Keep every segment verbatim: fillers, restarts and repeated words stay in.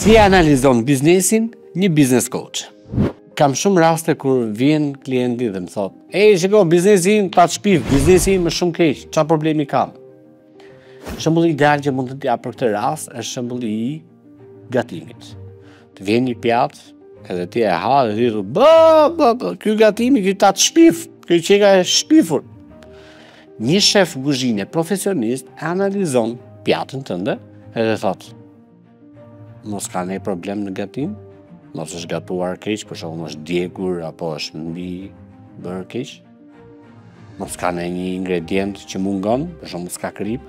Si analizon biznesin një business coach? Kam shumë raste kur vjen klienti dhe më thot, e, shiko, biznesi im ka të shpif, biznesi im është shumë keq, çfarë problemi kam? Shembulli ideal që mund të jap për këtë rast është shembulli i gatimit. Të vjen një pjatë, edhe ti e ha dhe ti thua, bë, bë, bë, ky gatimi, ky ta të shpif, ky çeka e shpifur. Një shef kuzhine profesionist analizon pjatën tënde edhe thot, mos ka ne problem në gatim, mos është gatuar keq, për shembull është djegur apo është mbi bërë keq, mos ka ne një ingredient që mungon, për shembull s'ka krip,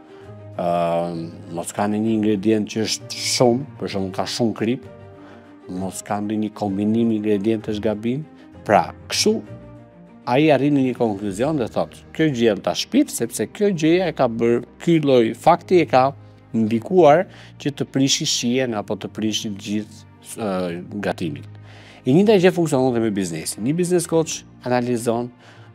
uh, mos ka ne një ingredient që është shumë, për shembull ka shumë krip, mos ka ndonjë kombinim ingredientesh gabim. Pra, kështu ai arrin në një konkluzion dhe thotë, kjo gjë ta shpif sepse kjo gjëja e ka bërë, ky lloj fakti e ka ndikuar që të prishi shijen apo të prishi gjithë uh, gatimin. E njëjta gjë funksionon dhe me biznesin. Një business coach analizon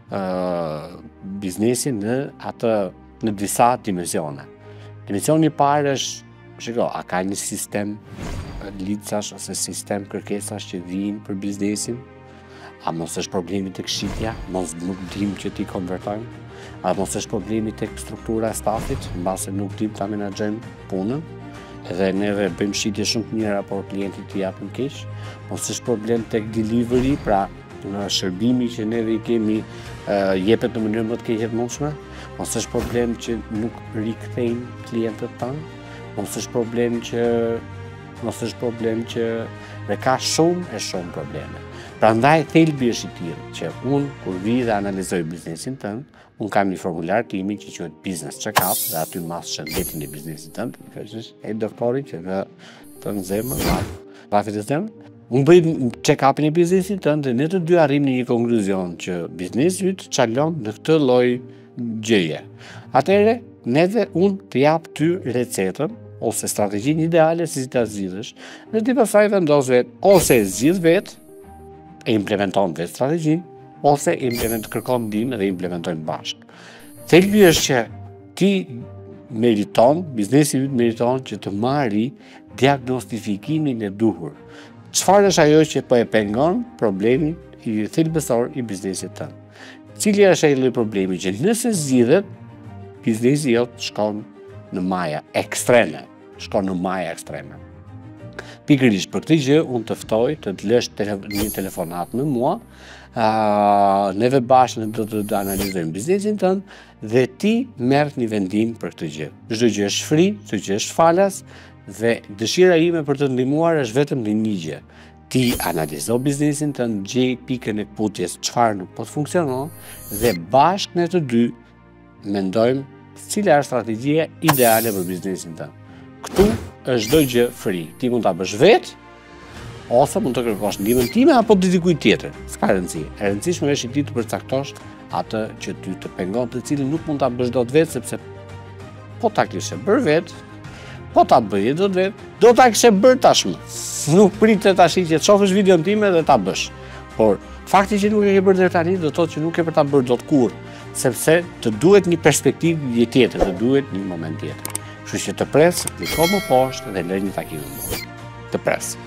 uh, biznesin në atë në disa dimensione. Dimensioni i parë është, shiko, a ka një sistem lidcash ose sistem kërkesash që vijnë për biznesin? A mos është problemi tek shitja, mos nuk dim që ti konvertojmë? A mos është problemi tek struktura e stafit, mbase nuk dim ta menaxhojmë punën, edhe neve bëjmë shitje shumë të mira, por klientit t'i japim keq? Mos është problem tek delivery, pra në shërbimi që neve i kemi uh, jepet në mënyrë më të keqe të mundshme? Mos është problem që nuk rikthejnë klientët tanë? Mos është problem që mos është problem që dhe ka shumë e shumë probleme. Prandaj thelbi është i tillë që unë kur vi dhe analizoj biznesin tënd, unë kam një formular timi që quhet business check-up dhe aty mas shëndetin e biznesit tënd, që është e doktorit që në të në zemër, rafit e zemër. Unë bëj check-upin e biznesit tënd dhe ne të dy arrim në një konkluzion që biznesi yt çalon në këtë lloj gjëje. Atëherë, ne dhe unë të jap ty recetën ose strategjinë ideale si ta zgjidhësh, dhe ti pastaj vendos vetë, ose zgjidh vetë e implementon vetë strategjinë, ose implement kërkon ndihmë dhe implementojmë bashkë. Thelbi është që ti meriton, biznesi yt meriton që të marrë diagnostifikimin e duhur. Çfarë është ajo që po e pengon problemin i thelbësor i biznesit tënd? Cili është ai lloj problemi që nëse zgjidhet, biznesi jot shkon në maja ekstreme, shkon në maja ekstreme. Pikërisht për këtë gjë unë të ftoj të të lësh tele, një telefonat me mua, uh, neve bashkë do të, të analizojmë biznesin tënd dhe ti merr një vendim për këtë gjë. Çdo gjë është free, çdo gjë është falas dhe dëshira ime për të ndihmuar është vetëm në një gjë. Ti analizo biznesin tënd, gjej pikën e kputjes, çfarë nuk po të funksionon dhe bashkë ne të dy mendojmë cila është strategjia ideale për biznesin tënd. Këtu është çdo gjë free. Ti mund ta bësh vetë, ose mund të kërkosh ndihmën time apo të dikujt tjetër. S'ka rëndësi. E rëndësishme është ti të përcaktosh atë që ty të pengon, të cilin nuk mund ta bësh dot vetë, sepse po ta kishe bërë vetë, po ta bëje dot vetë, do ta kishe bërë tashmë. Nuk pritet tash që të shohësh videon time dhe ta bësh. Por fakti që nuk e ke bërë deri tani do thotë që nuk e për ta bërë dot kurrë, sepse të duhet një perspektivë tjetër, të duhet një moment tjetër. Kështu që të pres, kliko më poshtë dhe lë një takim më. Të pres.